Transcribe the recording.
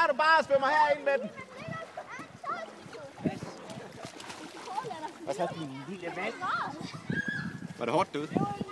tager du bare og svømmer herind med den. Og så din lille mand. Var det hårdt derude?